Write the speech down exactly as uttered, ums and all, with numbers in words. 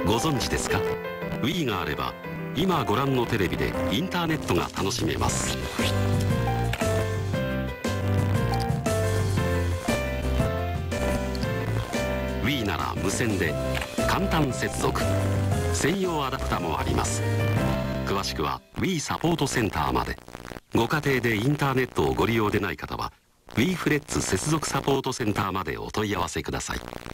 ご存知ですか？ Wii があれば今ご覧のテレビでインターネットが楽しめます。Wii なら無線で簡単接続、専用アダプタもあります。詳しくは Wii サポートセンターまで。ご家庭でインターネットをご利用でない方は Wii フレッツ接続サポートセンターまでお問い合わせください。